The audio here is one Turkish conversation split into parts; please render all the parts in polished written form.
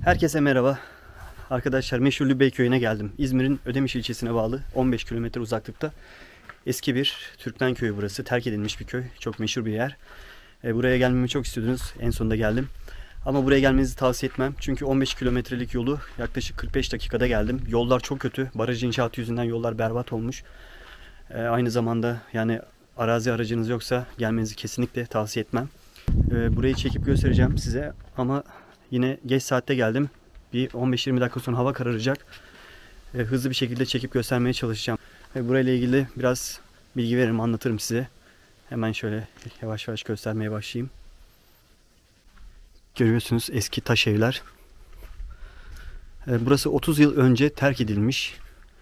Herkese merhaba. Arkadaşlar meşhur Lübey köyüne geldim. İzmir'in Ödemiş ilçesine bağlı 15 kilometre uzaklıkta. Eski bir Türkmen köyü burası. Terk edilmiş bir köy. Çok meşhur bir yer. Buraya gelmemi çok istiyordunuz. En sonunda geldim. Ama buraya gelmenizi tavsiye etmem. Çünkü 15 kilometrelik yolu yaklaşık 45 dakikada geldim. Yollar çok kötü. Baraj inşaatı yüzünden yollar berbat olmuş. Aynı zamanda yani arazi aracınız yoksa gelmenizi kesinlikle tavsiye etmem. Burayı çekip göstereceğim size ama yine geç saatte geldim. Bir 15-20 dakika sonra hava kararacak. Hızlı bir şekilde çekip göstermeye çalışacağım. Burayla ilgili biraz bilgi veririm, anlatırım size. Hemen şöyle yavaş yavaş göstermeye başlayayım. Görüyorsunuz eski taş evler. Burası 30 yıl önce terk edilmiş.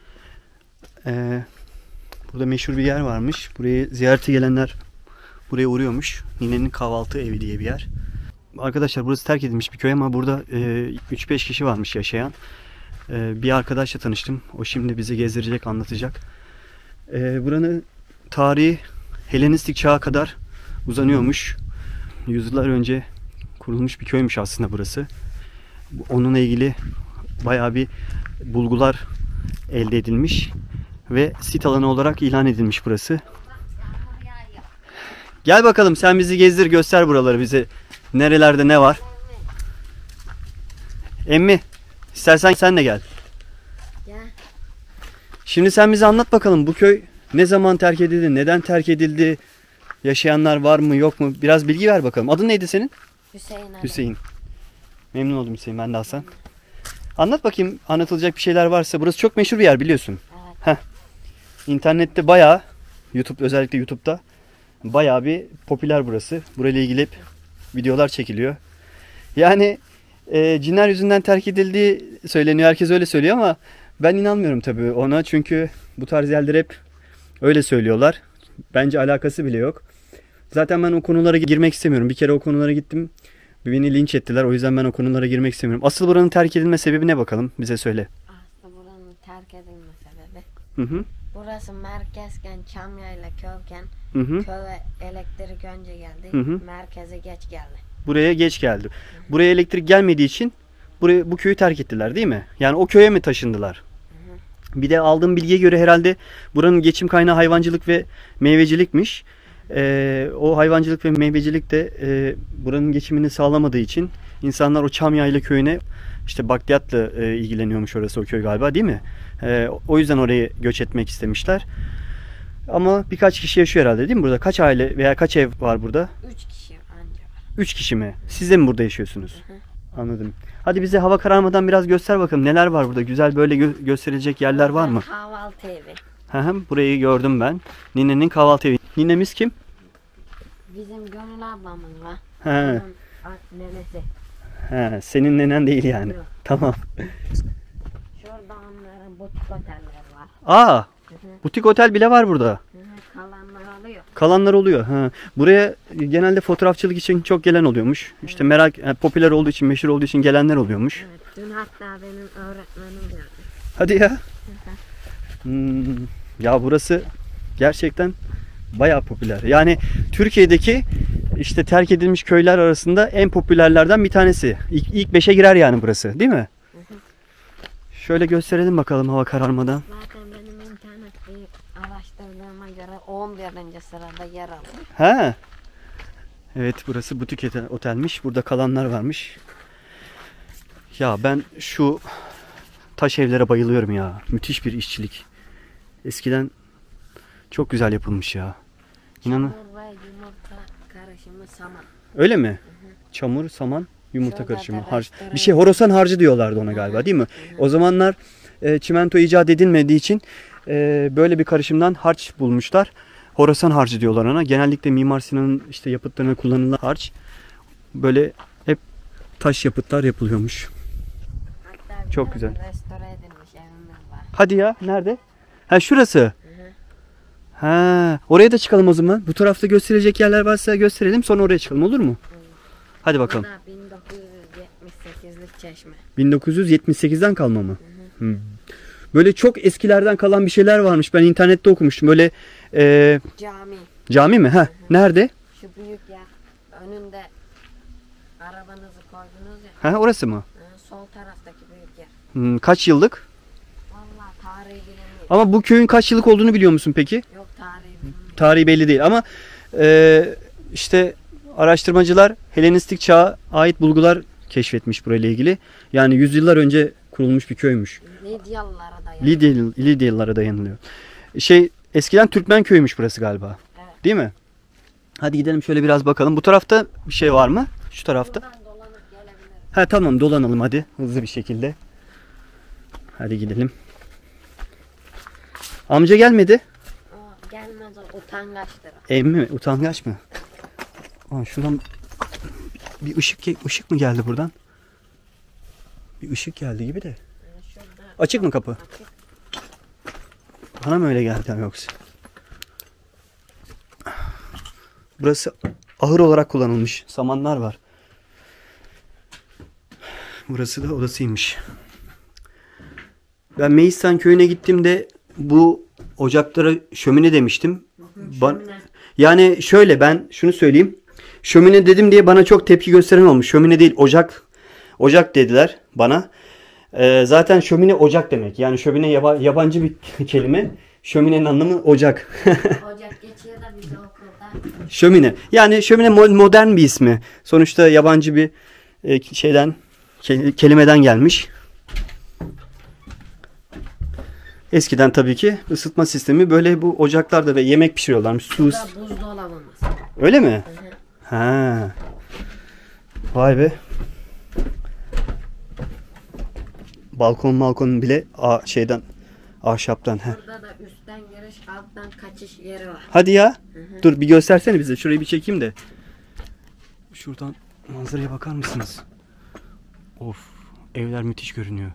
Burada meşhur bir yer varmış. Buraya ziyarete gelenler buraya uğruyormuş. Ninenin kahvaltı evi diye bir yer. Arkadaşlar burası terk edilmiş bir köy ama burada 3-5 kişi varmış yaşayan. Bir arkadaşla tanıştım. O şimdi bizi gezdirecek, anlatacak. Buranın tarihi Helenistik çağa kadar uzanıyormuş. Yüzyıllar önce kurulmuş bir köymüş aslında burası. Onunla ilgili bayağı bir bulgular elde edilmiş ve sit alanı olarak ilan edilmiş burası. Gel bakalım, sen bizi gezdir, göster buraları bize. Nerelerde ne var? Emmi, istersen sen de gel. Şimdi sen bize anlat bakalım, bu köy ne zaman terk edildi, neden terk edildi, yaşayanlar var mı yok mu? Biraz bilgi ver bakalım. Adın neydi senin? Hüseyin abi. Hüseyin. Memnun oldum Hüseyin, ben de Hasan. Anlat bakayım, anlatılacak bir şeyler varsa. Burası çok meşhur bir yer biliyorsun. Evet. İnternette bayağı, özellikle YouTube'da bayağı bir popüler burası. Burayla ilgili hep videolar çekiliyor. Yani cinler yüzünden terk edildiği söyleniyor. Herkes öyle söylüyor ama ben inanmıyorum tabii ona. Çünkü bu tarz yerler hep öyle söylüyorlar. Bence alakası bile yok. Zaten ben o konulara girmek istemiyorum. Bir kere o konulara gittim. Beni linç ettiler. O yüzden ben o konulara girmek istemiyorum. Asıl buranın terk edilme sebebi ne bakalım? Bize söyle. Aslında buranın terk edilme sebebi. Hı. Burası merkezken, Çamyayla köyken, Hı. köye elektrik önce geldi. Hı. Merkeze geç geldi. Buraya geç geldi. Buraya elektrik gelmediği için bu köyü terk ettiler değil mi? Yani o köye mi taşındılar? Bir de aldığım bilgiye göre herhalde buranın geçim kaynağı hayvancılık ve meyvecilikmiş. O hayvancılık ve meyvecilik de buranın geçimini sağlamadığı için insanlar o Çamyayla köyüne, işte bakliyatla ilgileniyormuş orası, o köy galiba değil mi? O yüzden oraya göç etmek istemişler. Ama birkaç kişi yaşıyor herhalde değil mi burada? Kaç aile veya kaç ev var burada? 3 kişi anca var. 3 kişi mi? Siz de mi burada yaşıyorsunuz? Hı. Anladım. Hadi bize hava kararmadan biraz göster bakalım. Neler var burada? Güzel böyle gösterilecek yerler var mı? Kahvaltı evi. Burayı gördüm ben. Ninenin kahvaltı evi. Ninemiz kim? Bizim Gönül ablamız var. He. Nenesi. Senin nenen değil yani. Yok. Tamam. Şurada onların butik otelleri var. Aa, Hı. butik otel bile var burada. Kalanlar alıyor. Kalanlar oluyor. Buraya genelde fotoğrafçılık için çok gelen oluyormuş. İşte popüler olduğu için, meşhur olduğu için gelenler oluyormuş. Evet. Dün hatta benim öğretmenim geldi. Hadi ya. Ya burası gerçekten bayağı popüler. Yani Türkiye'deki işte terk edilmiş köyler arasında en popülerlerden bir tanesi. İlk 5'e girer yani burası, değil mi? Şöyle gösterelim bakalım hava kararmadan. Zaten benim internette araştırdığıma göre 11. sırada yer alıyor. Evet, burası butik otelmiş. Burada kalanlar varmış. Ya ben şu taş evlere bayılıyorum ya. Müthiş bir işçilik. Eskiden çok güzel yapılmış ya. İnanın. Çamur ve yumurta karışımı saman. Öyle mi? Çamur, saman, yumurta Şurada karışımı. da Harç. restoran. Bir şey, horasan harcı diyorlardı ona galiba, değil mi? O zamanlar çimento icat edilmediği için böyle bir karışımdan harç bulmuşlar. Horasan harcı diyorlar ona. Genellikle Mimar Sinan'ın işte yapıtlarına kullanılan harç. Böyle hep taş yapıtlar yapılıyormuş. Hatta Çok güzel. Restore edilmiş evimiz var. Hadi ya, nerede? Şurası. Oraya da çıkalım o zaman. Bu tarafta gösterilecek yerler varsa gösterelim, sonra oraya çıkalım, olur mu? Hadi bakalım. Burada 1978'lik çeşme. 1978'den kalma mı? Böyle çok eskilerden kalan bir şeyler varmış. Ben internette okumuştum. Böyle Cami. cami mi? Nerede? Şu büyük yer. Önünde Arabanızı koydunuz ya. Ha, orası mı? Sol taraftaki büyük yer. Kaç yıllık? Vallahi tarihi bilmiyorum. Ama bu köyün kaç yıllık olduğunu biliyor musun peki? Yok tarihi bilmiyorum. Tarihi belli değil ama işte araştırmacılar Helenistik çağa ait bulgular keşfetmiş burayla ilgili. Yani yüzyıllar önce kurulmuş bir köymüş. Lidyalılara dayanıyor. Lidyalılara dayanılıyor. Eskiden Türkmen köyümüş burası galiba. Evet. Değil mi? Hadi gidelim şöyle biraz bakalım. Bu tarafta bir şey var mı? Şu tarafta. Buradan dolanıp gelebiliriz. Ha tamam, dolanalım hadi hızlı bir şekilde. Hadi gidelim. Amca gelmedi. O gelmez, o utangaçtır. Emmi mi? Utangaç mı? Aa, şuradan bir ışık mı geldi buradan? Bir ışık geldi gibi de. Şurada Açık mı kapı? açık. Bana mı öyle geldi yoksa? Burası ahır olarak kullanılmış. Samanlar var. Burası da odasıymış. Ben Meistan köyüne gittiğimde bu ocaklara şömine demiştim. Şömine. Yani şöyle, ben şunu söyleyeyim. Şömine dedim diye bana çok tepki gösteren olmuş. Şömine değil, ocak. Ocak dediler bana. Zaten şömine ocak demek. Yani şömine yabancı bir kelime. Şöminenin anlamı ocak. Ocak geçiyor da bize okulda. Şömine. Yani şömine modern bir ismi. Sonuçta yabancı bir kelimeden gelmiş. Eskiden tabii ki ısıtma sistemi böyle bu ocaklarda ve yemek pişiriyorlarmış. Su. Burada buzdolabımız. Öyle mi? Hı hı. Ha. Vay be. Balkon bile ahşaptan. He. Burada da üstten giriş, alttan kaçış yeri var. Hadi ya. Hı hı. Dur bir göstersene bize. Şurayı bir çekeyim de. Şuradan manzaraya bakar mısınız? Of. Evler müthiş görünüyor.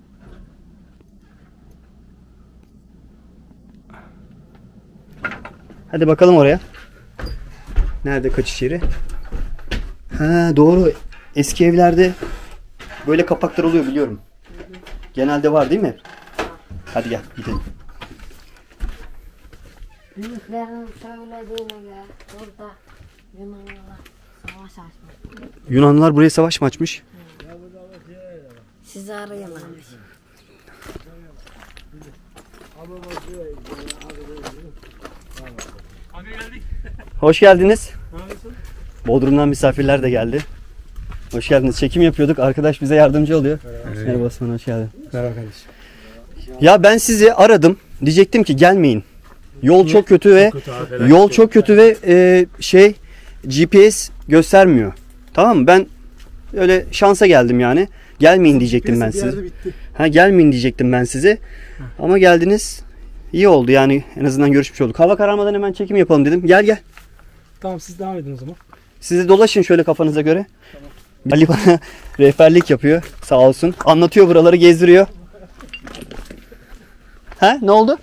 Hadi bakalım oraya. Nerede kaçış yeri? Ha doğru. Eski evlerde böyle kapaklar oluyor, biliyorum. Genelde var değil mi? Hadi gel gidelim. Büyüklerin söylediğine göre burada Yunanlılar savaş açmış. Yunanlılar buraya savaş mı açmış? Sizi arıyorlarmış. Hoş geldiniz. Bodrum'dan misafirler de geldi. Hoş geldiniz. Çekim yapıyorduk. Arkadaş bize yardımcı oluyor. Merhaba Osman, hoş geldin. Merhaba kardeşim. Ya ben sizi aradım. Diyecektim ki gelmeyin. Yol çok kötü ve GPS göstermiyor. Tamam mı? Ben öyle şansa geldim yani. Gelmeyin diyecektim ben size. Gelmeyin diyecektim ben size. Ama geldiniz. İyi oldu yani, en azından görüşmüş olduk. Hava kararmadan hemen çekim yapalım dedim. Gel. Tamam, siz devam edin o zaman. Siz de dolaşın şöyle kafanıza göre. Tamam. Ali bana rehberlik yapıyor. Sağ olsun. Anlatıyor, buraları gezdiriyor. Ha, ne oldu?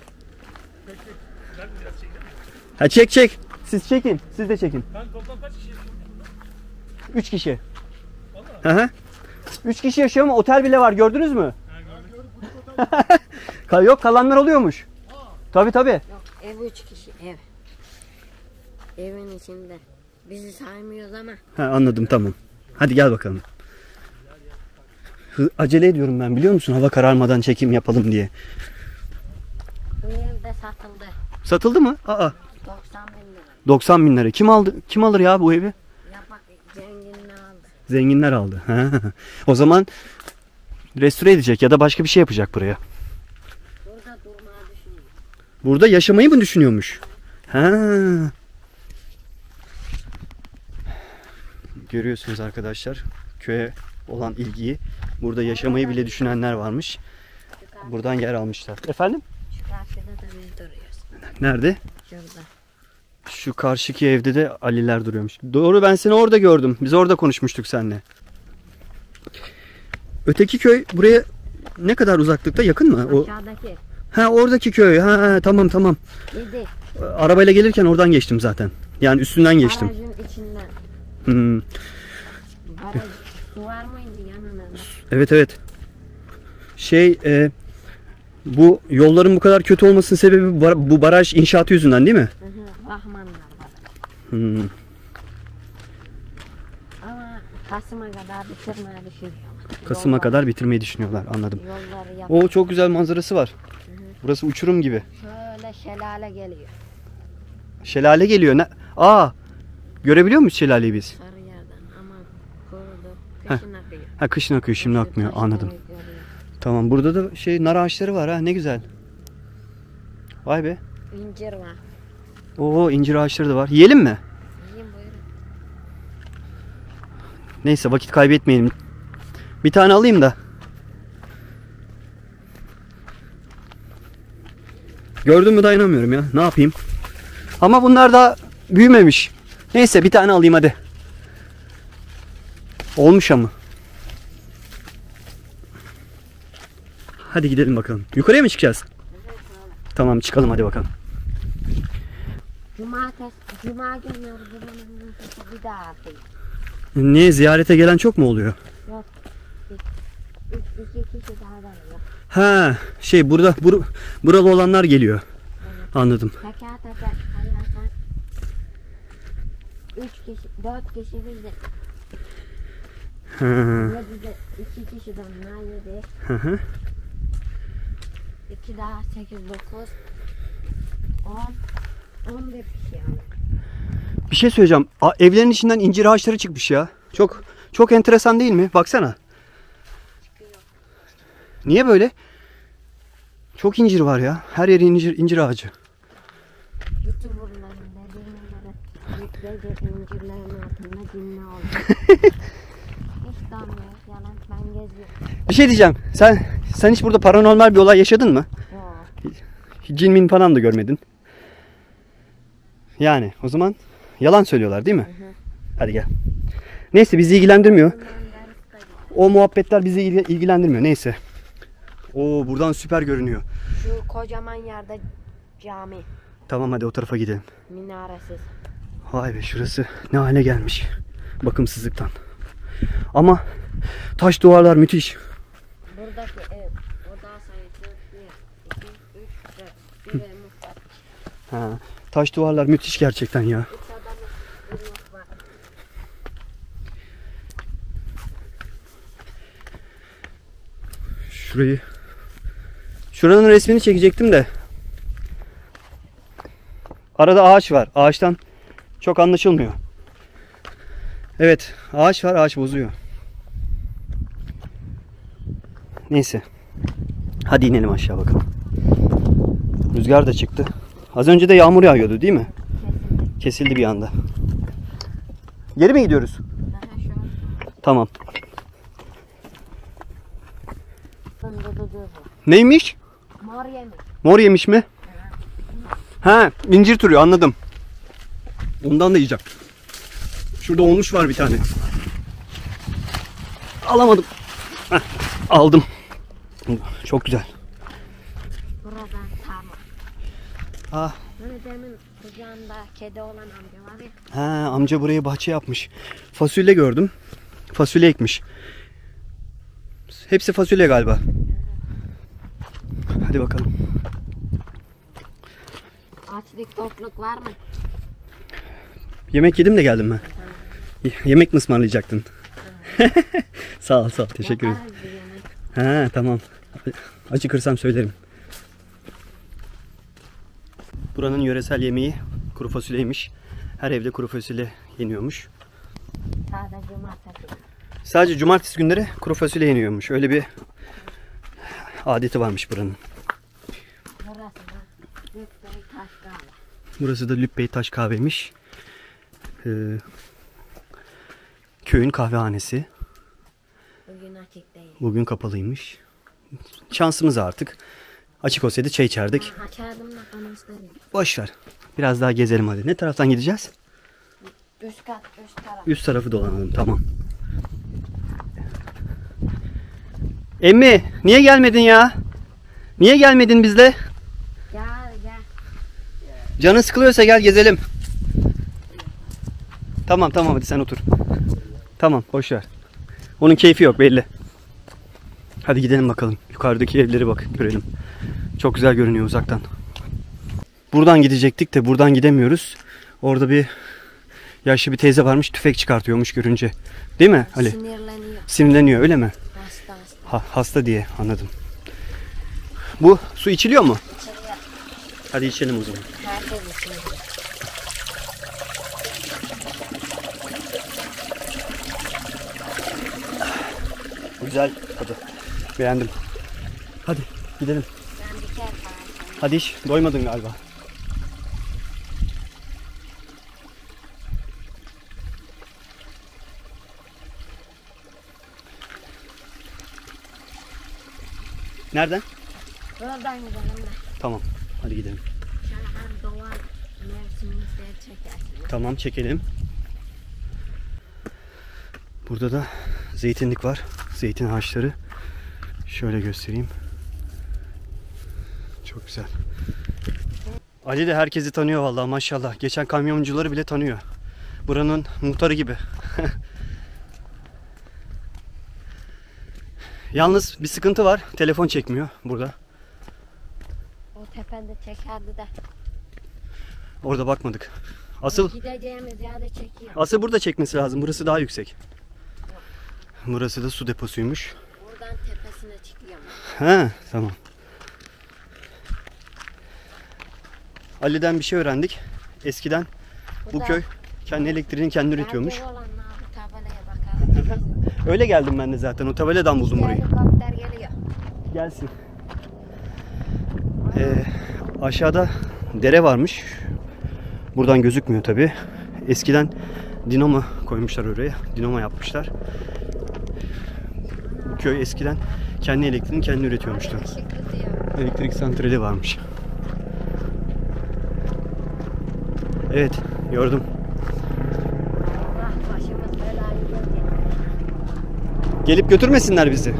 Ha, çek. Siz çekin. Siz de çekin. Ben toplam kaç kişi yaşıyorum? 3 kişi. Hı. 3 kişi yaşıyor ama otel bile var, gördünüz mü? Yok, kalanlar oluyormuş. Tabii. Yok, ev 3 kişi ev. Evin içinde. Bizi saymıyoruz ama. Anladım, tamam. Hadi gel bakalım. Acele ediyorum ben, biliyor musun? Hava kararmadan çekim yapalım diye. Bu ev de satıldı. Satıldı mı? Aa. 90 bin lira. 90 bin lira. Kim aldı? Kim alır ya bu evi? Yapak zenginler aldı. Zenginler aldı. O zaman restore edecek ya da başka bir şey yapacak buraya. Burada durmayı düşünüyor. Burada yaşamayı mı düşünüyormuş? Görüyorsunuz arkadaşlar, köye olan ilgiyi. Burada yaşamayı bile düşünenler varmış. Buradan yer almışlar. Efendim? Şu karşıda da biz duruyoruz. Nerede? Şurada. Şu karşıki evde de Aliler duruyormuş. Doğru, ben seni orada gördüm. Biz orada konuşmuştuk seninle. Öteki köy buraya ne kadar uzaklıkta, yakın mı? Aşağıdaki. Oradaki köy. Tamam. Yedi. Arabayla gelirken oradan geçtim zaten. Yani üstünden geçtim. Barajın içinden. Baraj su var mıydı yanına? Evet. Bu yolların bu kadar kötü olmasının sebebi bu baraj inşaatı yüzünden değil mi? Rahmanlar var. Ama Kasım'a kadar bitirmeye düşünüyorlar. Kasım'a kadar bitirmeyi düşünüyorlar. Anladım. Yolları yap. O çok güzel manzarası var. Burası uçurum gibi. Şöyle şelale geliyor. Şelale geliyor. Aa! Görebiliyor muyuz şelaleyi biz? Sarı yerden ama kurudu. Kışın akıyor. Ha, kışın akıyor, şimdi akmıyor. Taşları Anladım. görüyor. Tamam, burada da nar ağaçları var ha, ne güzel. Vay be. İncir var. Oo, incir ağaçları da var. Yiyelim mi? Yiyin buyurun. Neyse, vakit kaybetmeyelim. Bir tane alayım da. Gördün mü, dayanamıyorum ya. Ne yapayım? Ama bunlar da büyümemiş. Neyse, bir tane alayım hadi. Olmuş ama. Hadi gidelim bakalım. Yukarıya mı çıkacağız? Tamam, çıkalım hadi bakalım. Cuma günleri buranın nüfusu bir daha artıyor. Niye, ziyarete gelen çok mu oluyor? Yok. İki kişi daha da yok. Ha, buralı olanlar geliyor. Evet. Anladım. Teker teker sayarsan 3 kişi, 4 kişi bizde. Ha. 7'de 2 kişi de onlar 7. Hı hı. 2 daha 8, 9, 10, 11 kişi yani. Bir şey söyleyeceğim. Evlerin içinden incir ağaçları çıkmış ya. Çok enteresan değil mi? Baksana. Niye böyle? Çok incir var ya. Her yeri incir ağacı. YouTuber'ların dediğine göre incirlerin altında cinli oldu. Hiç damlıyor yalan, ben geziyorum. Bir şey diyeceğim. Sen hiç burada paranormal bir olay yaşadın mı? Yok. Cin min falan da görmedin. Yani o zaman yalan söylüyorlar değil mi? Hı hı. Hadi gel. Neyse, bizi ilgilendirmiyor. O muhabbetler bizi ilgilendirmiyor. Neyse. Oo, buradan süper görünüyor. Şu kocaman yerde cami, Tamam, hadi o tarafa gidelim. minaresiz. Vay be, şurası ne hale gelmiş. Bakımsızlıktan. Ama taş duvarlar müthiş. Buradaki ev, oda sayısı 1, 2, 3, 4. Bir ev mutfak. Ha, taş duvarlar müthiş gerçekten ya. 3 odalı bir mutfak. Şuranın resmini çekecektim de. Arada ağaç var. Ağaçtan çok anlaşılmıyor. Evet, ağaç var, ağaç bozuyor. Neyse. Hadi inelim aşağı bakalım. Rüzgar da çıktı. Az önce de yağmur yağıyordu değil mi? Kesildi bir anda. Geri mi gidiyoruz? Daha şu an Tamam. fındığı bu. Neymiş? Mor yemiş. Mor yemiş mi? Ha, incir türü, anladım. Ondan da yiyeceğim. Şurada olmuş var bir tane. Alamadım. Heh, aldım. Çok güzel. Buradan tamam. Ah, Hani demin kucağımda kedi olan amca var ya. ha, amca buraya bahçe yapmış. Fasulye gördüm. Fasulye ekmiş. Hepsi fasulye galiba. Hadi bakalım. Açlık tokluk var mı? Yemek yedim de geldim ben. Yemek mi ısmarlayacaktın? Sağ ol, teşekkür ederim. Yaparız bir yemek. Ha, tamam. Acıkırsam söylerim. Buranın yöresel yemeği kuru fasulyeymiş. Her evde kuru fasulye yeniyormuş. Sadece cumartesi. Sadece cumartesi günleri kuru fasulye yeniyormuş. Öyle bir adeti varmış buranın. Burası da Lütfey Taş Kahve. Burası da Lübbey Taş Kahve'ymiş. Köyün kahvehanesi. Bugün açık değil. Bugün kapalıymış. Şansımız artık. Açık olsaydı çay içerdik. Açardım da konuşlarım. Boş ver. Biraz daha gezelim hadi. Ne taraftan gideceğiz? Üst kat, üst taraf. Üst tarafı dolanalım, tamam. Emmi, niye gelmedin ya? Niye gelmedin bizle? Gel gel. Canın sıkılıyorsa gel gezelim. Tamam hadi sen otur. Tamam, boş ver. Onun keyfi yok belli. Hadi gidelim bakalım. Yukarıdaki evleri bak görelim. Çok güzel görünüyor uzaktan. Buradan gidecektik de buradan gidemiyoruz. Orada bir Yaşlı bir teyze varmış, tüfek çıkartıyormuş görünce. Değil mi Ali? Sinirleniyor. Sinirleniyor öyle mi? Hasta. Hasta diye anladım. Bu su içiliyor mu? İçeriye Hadi içelim o zaman. herkes içiyor. Güzel tadı. Beğendim. Hadi gidelim. Ben bir kere falan. Hadi iç. Doymadın galiba. Nereden? Buradan gidelim de. Tamam. Hadi gidelim. Şöyle hem doğal mevsimimizde çekersin. Tamam çekelim. Burada da zeytinlik var. Zeytin ağaçları. Şöyle göstereyim. Çok güzel. Ali de herkesi tanıyor vallahi maşallah. Geçen kamyoncuları bile tanıyor. Buranın muhtarı gibi. Yalnız bir sıkıntı var. Telefon çekmiyor burada. O tepende çekerdi de. Orada bakmadık. Asıl Gideceğimiz yerde çekiyor. asıl burada çekmesi lazım. Burası daha yüksek. Burası da su deposuymuş. Buradan tepesine çıkıyor. Ha, tamam. Ali'den bir şey öğrendik. Eskiden bu köy kendi elektriğini kendi üretiyormuş. Radyo olanlar bu tabelaya bakar. Öyle geldim ben de zaten. O tabeladan buldum burayı. Helikopter geliyor. Gelsin. Aşağıda dere varmış. Buradan gözükmüyor tabi. Eskiden dinamo koymuşlar oraya. Dinamo yapmışlar. Bu köy eskiden kendi elektriğini kendi üretiyormuştu. Işık tutuyor. Elektrik santrali varmış. Evet, gördüm. Allah başımız belayı görecek. Gelip götürmesinler bizi.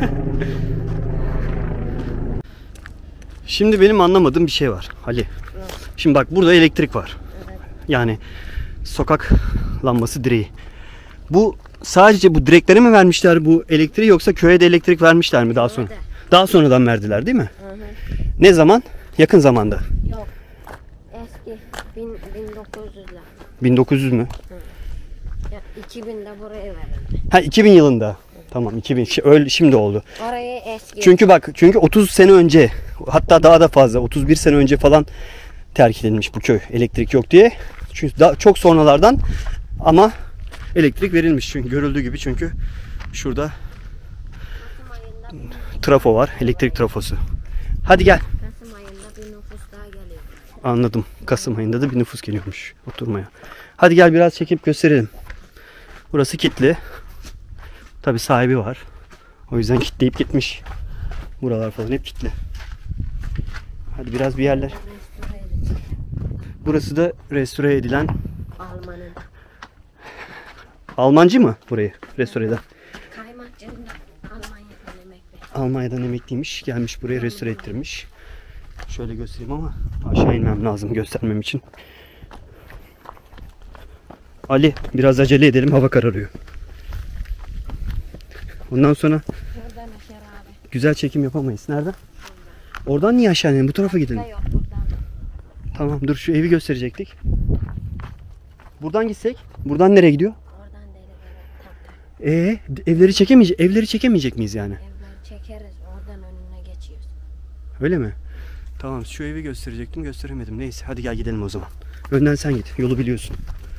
Şimdi benim anlamadığım bir şey var Ali. Şimdi bak burada elektrik var. Yani sokak lambası direği. Bu sadece bu direklere mi vermişler bu elektriği yoksa köye de elektrik vermişler mi daha sonra? Köye de. Daha sonradan verdiler değil mi? Hı hı. Ne zaman? Yakın zamanda. Yok. Eski 1900'ler. 1900 mü? Ya 2000'de buraya verildi. Ha 2000 yılında. Tamam 2000. Öyle şimdi oldu. Orayı eski. Çünkü 30 sene önce hatta daha da fazla 31 sene önce falan terk edilmiş bu köy elektrik yok diye. Çünkü daha çok sonralardan ama elektrik verilmiş çünkü görüldüğü gibi çünkü şurada Kasım ayında, trafo var, elektrik trafosu. Hadi gel. Kasım ayında bir nüfus daha geliyor. Anladım. Kasım ayında da bir nüfus geliyormuş oturmaya. Hadi gel biraz çekip gösterelim. Burası kilitli. Tabii sahibi var. O yüzden kilitleyip gitmiş. Buralar falan hep kilitli. Hadi biraz bir yerler. Restore edecek. Burası da restore edilen Alman'ın Almancı mı burayı restore eden? kaymakçında Almanya'dan emekli. Almanya'dan emekliymiş. Gelmiş buraya restore ettirmiş. Şöyle göstereyim ama aşağı inmem lazım göstermem için. Ali biraz acele edelim hava kararıyor. Ondan sonra Buradan aşağı abi. güzel çekim yapamayız. Nereden? Oradan niye aşağı inelim? Bu tarafa gidelim. Yok buradan. Tamam dur şu evi gösterecektik. Buradan gitsek. Buradan nereye gidiyor? Oradan deli tam. Evleri çekemeyecek miyiz yani? Evden çekeriz. Oradan önüne geçiyoruz. Öyle mi? Tamam şu evi gösterecektim gösteremedim. Neyse hadi gel gidelim o zaman. Önden sen git. Yolu biliyorsun.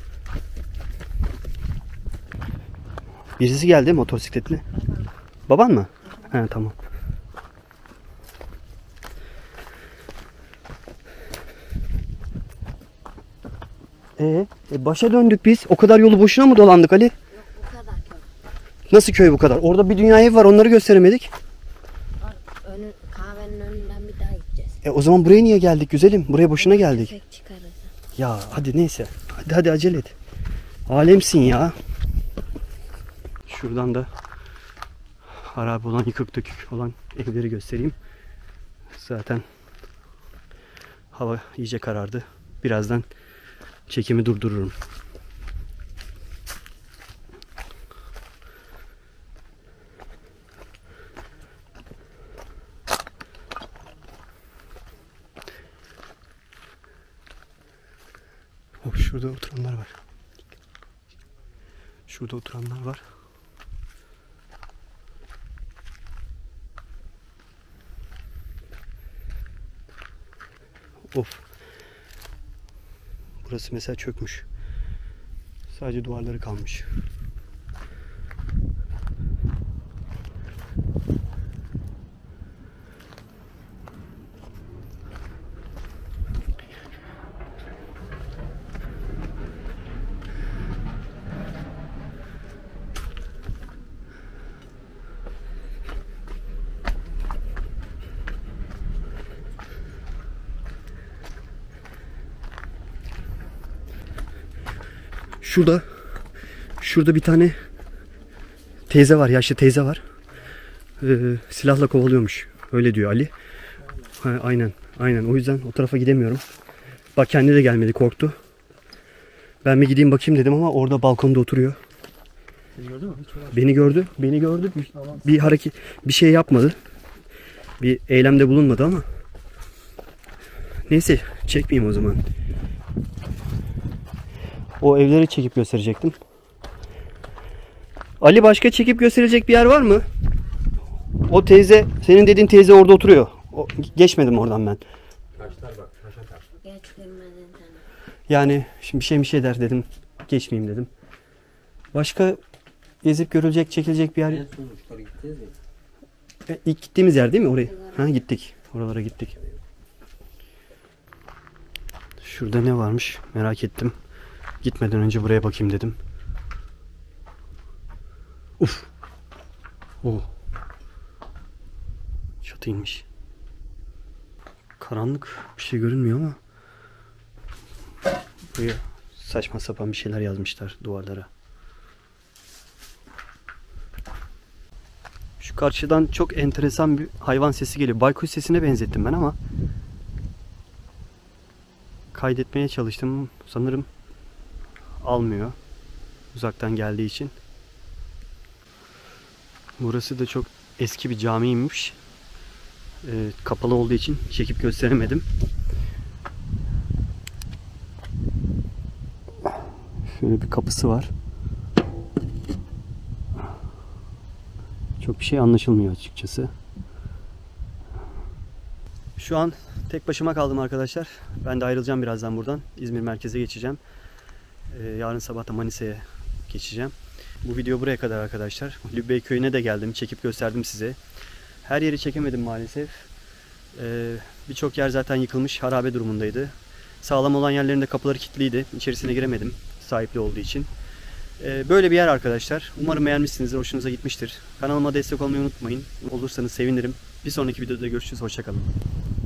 Birisi geldi motosikletli. Baban mı? He tamam. Başa döndük biz. O kadar yolu boşuna mı dolandık Ali? Yok bu kadar köy. Nasıl köy bu kadar? Orada bir dünya ev var onları gösteremedik. Kahvenin önünden bir daha gideceğiz. O zaman buraya niye geldik güzelim? Buraya boşuna geldik. Tüfek çıkarız. Ya hadi neyse. Hadi acele et. Alemsin ya. Şuradan da harap olan yıkık dökük olan evleri göstereyim. Zaten hava iyice karardı. Birazdan çekimi durdururum. Şurada oturanlar var. Şurada oturanlar var. Of. Burası mesela çökmüş. Sadece duvarları kalmış. Şurada bir tane teyze var, yaşlı teyze var. Silahla kovalıyormuş. Öyle diyor Ali. Ha, aynen. O yüzden o tarafa gidemiyorum. Bak kendi de gelmedi, korktu. Ben bir gideyim bakayım dedim ama orada balkonda oturuyor. Seni gördü mü? Beni gördü. Bir hareket, bir şey yapmadı. Bir eylemde bulunmadı ama. Neyse, çekmeyeyim o zaman. O evleri çekip gösterecektim. Ali, başka çekip gösterecek bir yer var mı? O teyze, senin dediğin teyze orada oturuyor. Geçmedim oradan ben. Geçtirmedin sen. Yani şimdi bir şey der dedim. Geçmeyeyim dedim. Başka gezip görülecek, çekilecek bir yer. İlk gittiğimiz yer değil mi oraya? Ha, gittik. Oralara gittik. Şurada ne varmış merak ettim. Gitmeden önce buraya bakayım dedim. Uf. Oh. Çatıymış. Karanlık, bir şey görünmüyor ama buraya saçma sapan bir şeyler yazmışlar duvarlara. Şu karşıdan çok enteresan bir hayvan sesi geliyor. Baykuş sesine benzettim ben ama kaydetmeye çalıştım. Sanırım almıyor. Uzaktan geldiği için. Burası da çok eski bir camiymiş. Kapalı olduğu için çekip gösteremedim. Şöyle bir kapısı var. Çok bir şey anlaşılmıyor açıkçası. Şu an tek başıma kaldım arkadaşlar. Ben de ayrılacağım birazdan buradan. İzmir merkeze geçeceğim. Yarın sabah da Manisa'ya geçeceğim. Bu video buraya kadar arkadaşlar. Lübbey köyüne de geldim. Çekip gösterdim size. Her yeri çekemedim maalesef. Birçok yer zaten yıkılmış, harabe durumundaydı. Sağlam olan yerlerinde kapıları kilitliydi. İçerisine giremedim sahipli olduğu için. Böyle bir yer arkadaşlar. Umarım beğenmişsinizdir, hoşunuza gitmiştir. Kanalıma destek olmayı unutmayın. Olursanız sevinirim. Bir sonraki videoda görüşürüz. Hoşça kalın.